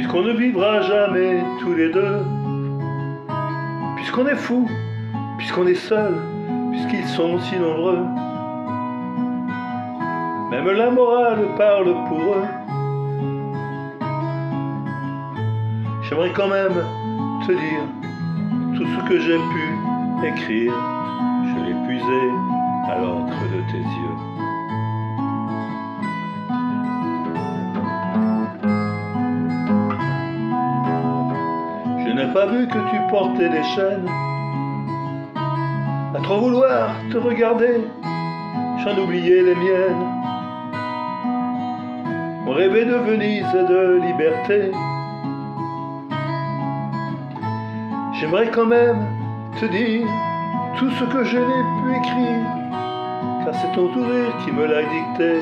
puisqu'on ne vivra jamais tous les deux, puisqu'on est fou, puisqu'on est seul, puisqu'ils sont si nombreux. Même la morale parle pour eux. J'aimerais quand même te dire tout ce que j'ai pu écrire. Je l'ai puisé à l'encre de tes yeux. Je n'ai pas vu que tu portais des chaînes. À trop vouloir te regarder, j'en oubliais les miennes. On rêvait de Venise et de liberté. J'aimerais quand même te dire tout ce que je n'ai pu écrire, car c'est ton sourire qui me l'a dicté.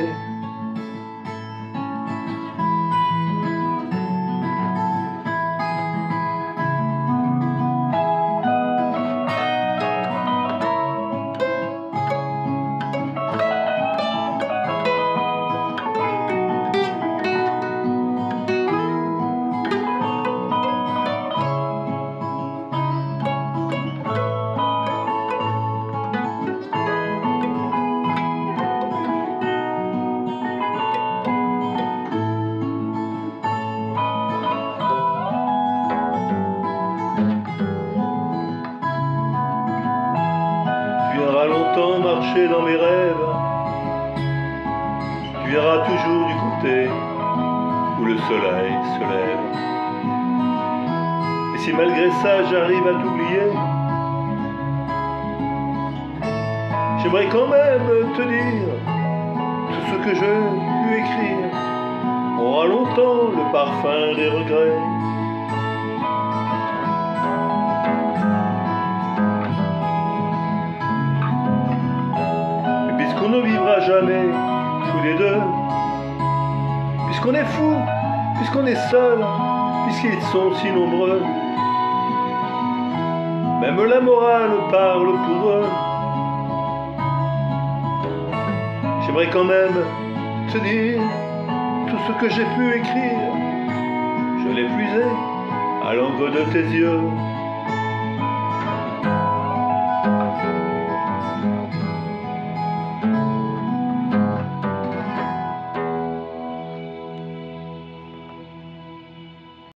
Tu verras longtemps marcher dans mes rêves. Tu verras toujours du côté où le soleil se lève. Et si malgré ça j'arrive à t'oublier, j'aimerais quand même te dire tout ce que j'ai pu écrire aura longtemps le parfum des regrets. Puisqu'on ne vivra jamais tous les deux, puisqu'on est fou, puisqu'on est seul, puisqu'ils sont si nombreux, même la morale parle pour eux. J'aimerais quand même te dire tout ce que j'ai pu écrire. Je l'ai puisé à l'encre de tes yeux.